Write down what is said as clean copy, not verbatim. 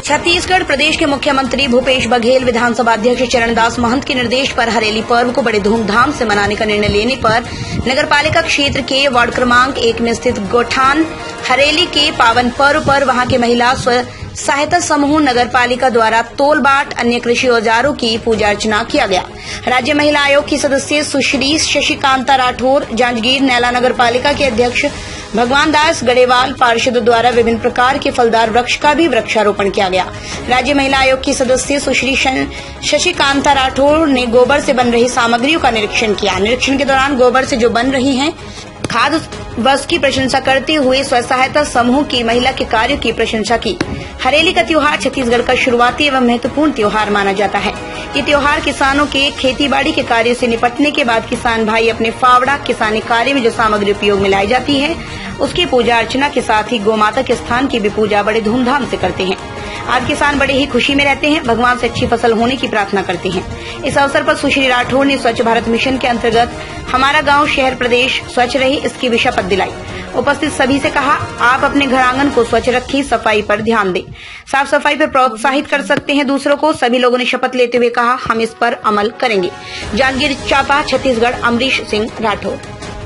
छत्तीसगढ़ प्रदेश के मुख्यमंत्री भूपेश बघेल विधानसभा अध्यक्ष चरणदास महंत के निर्देश पर हरेली पर्व को बड़े धूमधाम से मनाने का निर्णय लेने पर नगरपालिका क्षेत्र के वार्ड क्रमांक 1 में स्थित गोठान हरेली के पावन पर्व पर वहां के महिला स्व सहायता समूह नगरपालिका द्वारा तोल बाट अन्य कृषि औजारों की पूजा अर्चना किया गया। राज्य महिला आयोग की सदस्य सुश्री शशिकांता राठौर, जांजगीर नैला नगरपालिका के अध्यक्ष भगवान दास गढ़ेवाल पार्षद द्वारा विभिन्न प्रकार के फलदार वृक्ष का भी वृक्षारोपण किया गया। राज्य महिला आयोग की सदस्य सुश्री शशिकांता राठौर ने गोबर से बन रही सामग्रियों का निरीक्षण किया। निरीक्षण के दौरान गोबर से जो बन रही हैं खाद वस्तु की प्रशंसा करते हुए स्व सहायता समूह की महिला के कार्य की प्रशंसा की। हरेली का त्योहार छत्तीसगढ़ का शुरुआती एवं महत्वपूर्ण त्योहार माना जाता है। ये त्योहार किसानों के खेतीबाड़ी के कार्य से निपटने के बाद किसान भाई अपने फावड़ा किसानी कार्य में जो सामग्री उपयोग में लाई जाती है उसकी पूजा अर्चना के साथ ही गौमाता के स्थान की भी पूजा बड़े धूमधाम से करते हैं। आज किसान बड़े ही खुशी में रहते हैं, भगवान से अच्छी फसल होने की प्रार्थना करते हैं। इस अवसर पर सुश्री राठौर ने स्वच्छ भारत मिशन के अंतर्गत हमारा गांव शहर प्रदेश स्वच्छ रहे इसकी भी शपथ दिलाई। उपस्थित सभी से कहा, आप अपने घर आंगन को स्वच्छ रखें, सफाई पर ध्यान दें। साफ सफाई पर प्रोत्साहित कर सकते हैं दूसरों को। सभी लोगों ने शपथ लेते हुए कहा, हम इस पर अमल करेंगे। जांजगीर चांपा, छत्तीसगढ़, अमरीश सिंह राठौर।